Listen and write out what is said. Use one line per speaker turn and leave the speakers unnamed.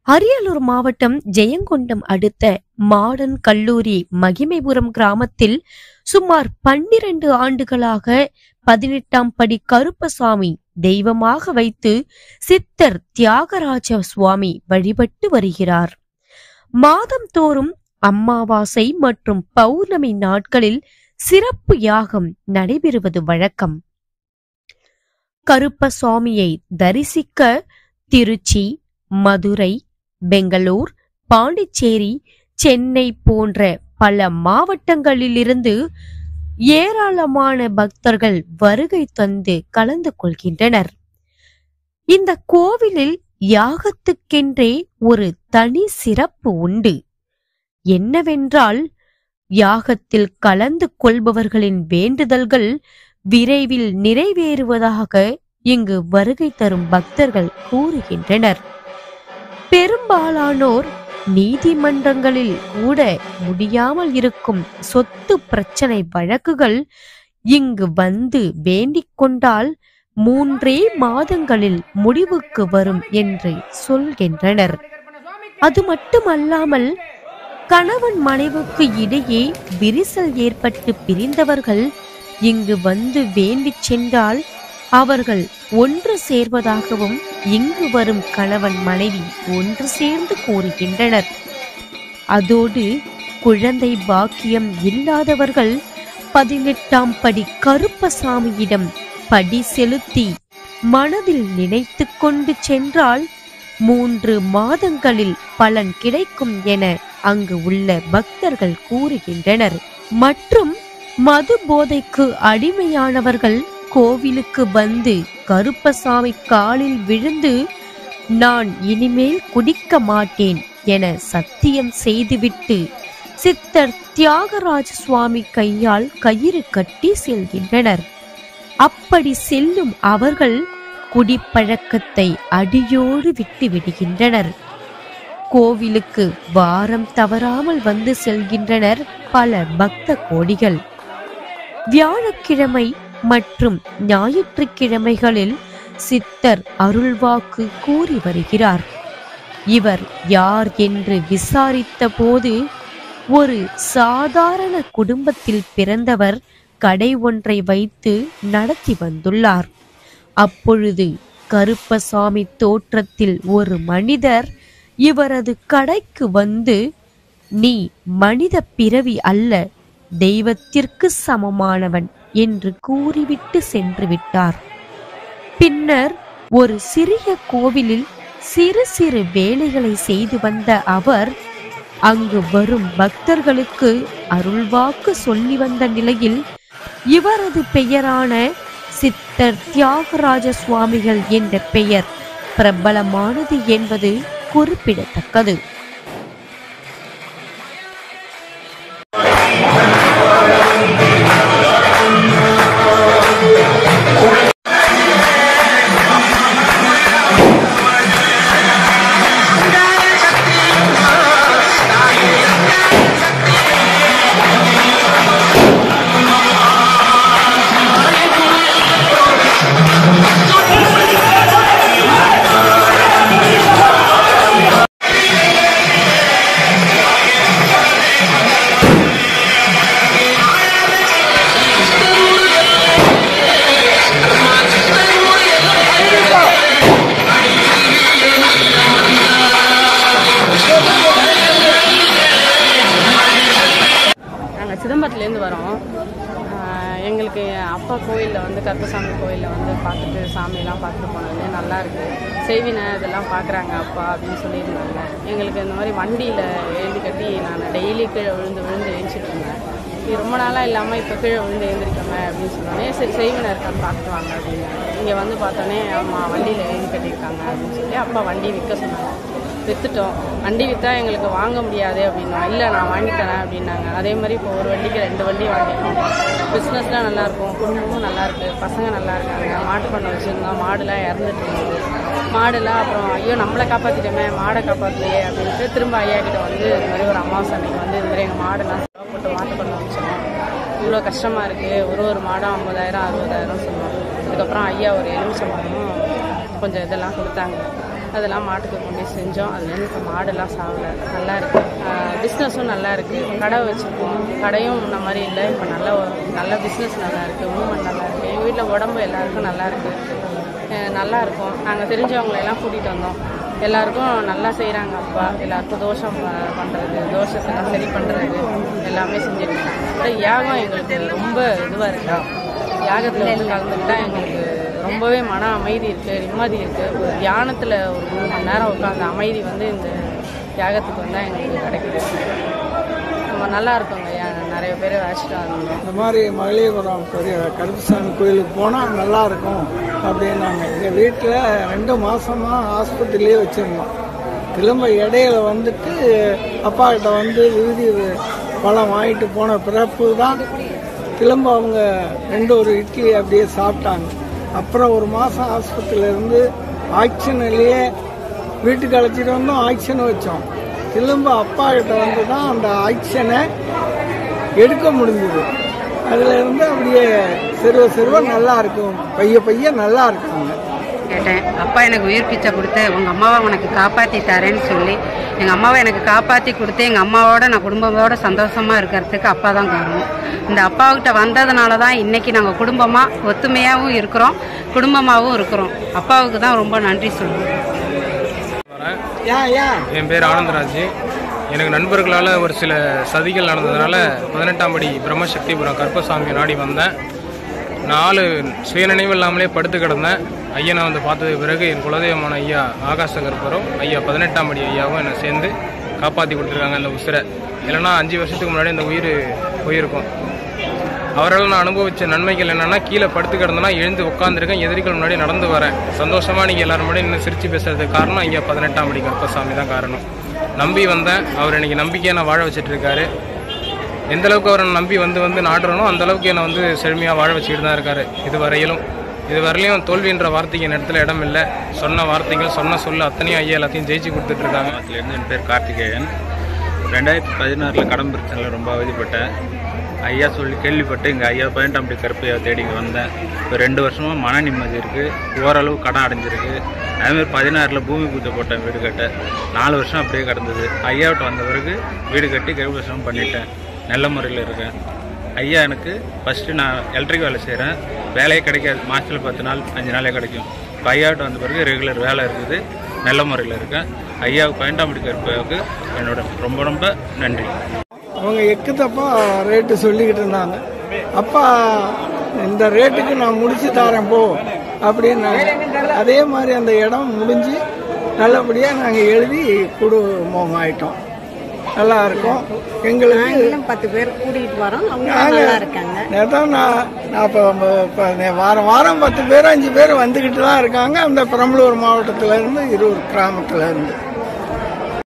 அரியலூர் மாவட்டம் ஜெயங்கொண்டம் அடுத்த மாடன் கல்லூரி மகிமைபுரம் கிராமத்தில் சுமார் 12 ஆண்டுகளாக 18ஆம் படி கருப்பசாமி தெய்வமாக வைத்து சித்தர் தியாகராஜ சுவாமி வழிபட்டு வருகிறார். மாதந்தோறும் அமாவாசை மற்றும் பௌர்ணமி நாட்களில் சிறப்பு யாகம் நடைபெறுவது வழக்கம். கருப்பசாமியை தரிசிக்க திருச்சி, மதுரை, பெங்களூர், பாண்டிச்சேரி, சென்னை போன்ற பல மாவட்டங்களிலிருந்து ஏராளமான பக்தர்கள் வருகை தந்து கலந்து கொள்கின்றனர். இந்த கோவிலில் யாகத்துக்கென்றே ஒரு தனி சிறப்பு உண்டு. என்னவென்றால், யாகத்தில் கலந்து கொள்பவர்களின் வேண்டுதல்கள் விரைவில் நிறைவேறுவதாக இங்கு வருகை தரும் பக்தர்கள் கூறுகின்றனர். பெரும்பாலானோர் நீதிமன்றங்களில் கூட முடியாமல் இருக்கும் சொத்து பிரச்சனை வழக்குகள் இங்கு வந்து வேண்டிக் கொண்டால் 3 மாதங்களில் முடிவுக்கு வரும் என்று சொல்கின்றனர். அது மட்டுமல்லாமல், கணவன் மனைவிக்கு இடையே விரிசல் ஏற்பட்டு பிரிந்தவர்கள் இங்கு வந்து வேண்டிச் சென்றால் அவர்கள் ஒன்று சேர்வதாகவும் இங்கு வரும் கணவன் மனைவி ஒன்று சேர்ந்து கூறுகின்றனர். அதோடு குழந்தை பாக்கியம் இல்லாதவர்கள் 18ஆம் படி கருப்பசாமியிடம் படி செலுத்தி மனதில் நினைத்து கொண்டு சென்றால் 3 மாதங்களில் பலன் கிடைக்கும் என அங்கு உள்ள பக்தர்கள் கூறுகின்றனர். மற்றும் மது போதைக்கு அடிமையானவர்கள் கோவிலுக்கு வந்து கருப்பசாமி காலில் விழுந்து நான் இனிமேல் குடிக்க மாட்டேன் என சத்தியம் செய்துவிட்டு சித்தர் தியாகராஜ சுவாமி கையால் கயிறு கட்டி செல்கின்றனர். அப்படி செல்லும் அவர்கள் குடிப்பழக்கத்தை அடியோடு விட்டு விடுகின்றனர். கோவிலுக்கு வாரம் தவறாமல் வந்து செல்கின்றனர் பல பக்த கோடிகள். வியாழக்கிழமை மற்றும் ஞாயிற்றுக்கிழமைகளில் சித்தர் அருள்வாக்கு கூறி வருகிறார். இவர் யார் என்று விசாரித்த போது, ஒரு சாதாரண குடும்பத்தில் பிறந்தவர் கடை ஒன்றை வைத்து நடத்தி வந்துள்ளார். அப்பொழுது கருப்பசாமி தோற்றத்தில் ஒரு மனிதர் இவரது கடைக்கு வந்து, நீ மனித பிறவி அல்ல, தெய்வத்திற்கு சமமானவன் என்று கூறிவிட்டு சென்று விட்டார். பின்னர் ஒரு சிறிய கோவிலில் சிறு சிறு வேலைகளை செய்து வந்த அவர் அங்கு வரும் பக்தர்களுக்கு அருள்வாக்கு சொல்லி வந்த நிலையில் இவரது பெயரான சித்தர் தியாகராஜ சுவாமிகள் என்ற பெயர் பிரபலமானது என்பது குறிப்பிடத்தக்கது.
சிதம்பரத்துலேருந்து வரோம். எங்களுக்கு அப்பா கோயிலில் வந்து கருப்பசாமி கோயிலில் வந்து பார்த்துட்டு சாமியெல்லாம் பார்த்துட்டு போனது நல்லா இருக்குது, செய்வினை இதெல்லாம் பார்க்குறாங்க அப்பா அப்படின்னு சொல்லியிருந்தாங்க. எங்களுக்கு இந்த மாதிரி வண்டியில் எழுதி கட்டி நான் டெய்லி கீழே விழுந்து எழுந்திட்டு இருந்தேன். இது ரொம்ப நாளாக இல்லாமல் இப்போ கீழே விழுந்து எழுந்திருக்காங்க அப்படின்னு சொன்னோன்னே, சரி செய்வினை இருக்கான்னு பார்த்துட்டு வாங்க அப்படின்னாங்க. இங்கே வந்து பார்த்தோன்னே அம்மா வண்டியில் எழுதி கட்டியிருக்காங்க அப்படின்னு சொல்லி அப்பா வண்டி விற்க சொன்னாங்க. விற்றுட்டோம். வண்டி விற்றா எங்களுக்கு வாங்க முடியாது அப்படின்னா, இல்லை நான் வாங்கி தரேன் அப்படின்னாங்க. அதே மாதிரி இப்போ ஒரு வண்டிக்கு 2 வண்டி வாங்கிட்டோம். பிஸ்னஸ்லாம் நல்லாயிருக்கும், குடும்பமும் நல்லாயிருக்கு, பசங்க நல்லா இருக்காங்க. மாட்டு பண்ணை வச்சுருந்தோம், மாடுலாம் இறந்துட்டு இருந்தது. மாடுலாம் அப்புறம் ஐயோ நம்மளை காப்பாற்றிட்டோமே, மாடை காப்பாற்றலையே அப்படின்ட்டு திரும்ப ஐயா கிட்ட வந்து இந்த மாதிரி ஒரு அமாவாசை அன்னைக்கு வந்து இந்த மாதிரி எங்கள் மாடெல்லாம் போட்டு மாட்டு பண்ணை வச்சோம். இவ்வளோ கஷ்டமாக இருக்குது, ஒரு மாடம் 50,000 60,000 சொல்லுவாங்க. அதுக்கப்புறம் ஐயா ஒரு எலுமிச்சை மரமும் கொஞ்சம் இதெல்லாம் கொடுத்தாங்க. அதெல்லாம் மாட்டுக்கு கொண்டு செஞ்சோம். அதுலேருந்து இப்போ மாடெல்லாம் சாவலை, நல்லா இருக்குது. பிஸ்னஸும் நல்லா இருக்குது. கடை வச்சுருக்கோம், கடையும் இந்த மாதிரி இல்லை. இப்போ நல்ல பிஸ்னஸ் நல்லா இருக்குது, மூமெண்ட் நல்லா இருக்குது. எங்கள் வீட்டில் உடம்பு எல்லாருக்கும் நல்லா இருக்குது, நல்லா இருக்கும். நாங்கள் தெரிஞ்சவங்களெல்லாம் கூட்டிகிட்டு வந்தோம், எல்லாருக்கும் நல்லா செய்கிறாங்க. அப்பா எல்லாருக்கும் தோஷம் பண்ணுறது, தோஷத்தெல்லாம் சரி பண்ணுறது எல்லாமே செஞ்சுருக்காங்க. யாகம் எங்களுக்கு ரொம்ப இதுவாக இருக்குது. யாகத்தில் வந்து கலந்துக்கிட்டால் எங்களுக்கு ரொம்பவே மன அமைதி இருக்குது, நிம்மதி இருக்குது. ஒரு தியானத்தில் ஒரு 3 மணி நேரம் உட்காந்து அமைதி வந்து இந்த யாகத்துக்கு வந்தால் எங்களுக்கு கிடைக்குது. நம்ம நல்லா இருக்கோங்க. நிறைய பேர் அழைச்சிட்டு வந்தோம்.
இந்த மாதிரி மகளிபுரம் பெரிய கருப்புசாமி கோயிலுக்கு போனால் நல்லா இருக்கும் அப்படின்னாங்க. எங்கள் வீட்டில் 2 மாதமாக ஆஸ்பத்திரியிலே வச்சுருந்தோம். திரும்ப இடையில வந்துட்டு அப்பா கிட்ட வந்து விருதி பழம் வாங்கிட்டு போன பிறப்பு தான் திரும்ப அவங்க 2 இட்லி அப்படியே சாப்பிட்டாங்க. அப்புறம் 1 மாதம் ஆஸ்பத்திரியிலேருந்து ஆக்சிஜன்லேயே வீட்டுக்கு அழைச்சிட்டு வந்தோம், ஆக்சிஜன் வச்சோம். திரும்ப அப்பா கிட்ட வந்து தான் அந்த ஆக்சிஜனை எடுக்க முடிஞ்சது. அதில் இருந்து அப்படியே சிறுவ நல்லா இருக்கும், பைய நல்லா இருக்காங்க.
கேட்டேன், அப்பா எனக்கு உயிர் பிச்சை கொடுத்து உங்கள் அம்மாவை உனக்கு காப்பாற்றி தரேன்னு சொல்லி எங்கள் அம்மாவை எனக்கு காப்பாற்றி கொடுத்து எங்கள் அம்மாவோட நான் குடும்பத்தோட சந்தோஷமாக இருக்கிறதுக்கு அப்பா தான் காரணம். இந்த அப்பாவுக்கிட்ட வந்ததுனால தான் இன்றைக்கி நாங்கள் குடும்பமாக ஒத்துமையாகவும் இருக்கிறோம், குடும்பமாகவும் இருக்கிறோம். அப்பாவுக்கு தான் ரொம்ப நன்றி சொல்லுவோம்.
என் பேர் ஆனந்தராஜ். எனக்கு நண்பர்களால் ஒரு சில சதிகள் நடந்ததுனால 18ஆம் படி பிரம்மசக்திபுரம் கருப்பசாமி நாடி வந்தேன். 4 சுயநினைவு இல்லாமலே படுத்து கிடந்தேன். ஐயனை வந்து பார்த்ததுக்கு பிறகு என் குலதெய்வமான ஐயா ஆகாச கருப்பரும் ஐயா 18ஆம் படி ஐயாவும் என்னை சேர்ந்து காப்பாற்றி கொடுத்துருக்காங்க அந்த உசிரை. இல்லைன்னா 5 வருஷத்துக்கு முன்னாடி இந்த உயிர் போயிருக்கும். அவரால் நான் அனுபவித்த நன்மைகள் என்னென்னா, கீழே படுத்து கிடந்தேன்னா எழுந்து உட்காந்துருக்கேன், எதிரிகள் முன்னாடி நடந்து வரேன். சந்தோஷமாக நீங்கள் எல்லாரும் முன்னாடி இன்னும் சிரித்து பேசுறதுக்கு காரணம் ஐயா 18ஆம் படி கருப்பசாமி தான் காரணம். நம்பி வந்தேன், அவர் எனக்கு நம்பிக்கையை நான் வாழ வச்சுட்டு இருக்காரு. எந்த அளவுக்கு அவரை நம்பி வந்து நாடுறனோ அந்த அளவுக்கு என்னை வந்து செழுமையாக வாழ வச்சுக்கிட்டு தான் இருக்காரு. இதுவரையிலையும் தோல்வின்ற வார்த்தைக்கு என் இடத்துல இடம் இல்லை. சொன்ன வார்த்தைகள் சொல்ல அத்தனையும் ஐயா எல்லாத்தையும் ஜெயிச்சு கொடுத்துட்ருக்காங்க.
அதுலேருந்து என் பேர் கார்த்திகேயன். 2016 கடன் பிரச்சனையில் ரொம்ப அவதிப்பட்டேன். ஐயா சொல்லி கேள்விப்பட்டு இங்கே ஐயா 18ஆம் படி கருப்பையா தேடி இங்கே வந்தேன். இப்போ 2 வருஷமாக மன நிம்மதி இருக்குது, ஓரளவு கடன் அடைஞ்சிருக்கு. அதேமாதிரி 16 பூமி பூஜை போட்டேன், வீடு கட்ட 4 வருஷம் அப்படியே கிடந்தது. ஐயாவிட்ட வந்த பிறகு வீடு கட்டி கருப்பசாமி பண்ணிட்டேன், நல்ல முறையில் இருக்கேன். ஐயா எனக்கு ஃபஸ்ட்டு நான் எலக்ட்ரிக் வேலை செய்கிறேன், வேலையே கிடைக்காது, மாதத்தில் 10 நாள் 5 நாளே கிடைக்கும். இப்போ ஐயாவிட்ட வந்த பிறகு ரெகுலர் வேலை இருக்குது, நல்ல முறையில் இருக்கேன். ஐயாவுக்கு 18ஆம் படி கருப்பையாவுக்கு என்னோட ரொம்ப நன்றி.
அவங்க எக்கு தப்பா ரேட்டு சொல்லிக்கிட்டு இருந்தாங்க. அப்பா இந்த ரேட்டுக்கு நான் முடிச்சு தரேன் போ அப்படின்னாங்க. அதே மாதிரி அந்த இடம் முடிஞ்சு நல்லபடியாக நாங்கள் எழுதி குடும்பம் ஆயிட்டோம், நல்லா இருக்கும். எங்களுக்கு
10 பேர் கூட்டிகிட்டு வரோம், நல்லா இருக்காங்க.
நான் இப்போ வாரம் 10 பேர் 5 பேர் வந்துக்கிட்டு தான் இருக்காங்க. அந்த பெரம்பலூர் மாவட்டத்தில் இருந்து 20 கிராமத்தில் இருந்து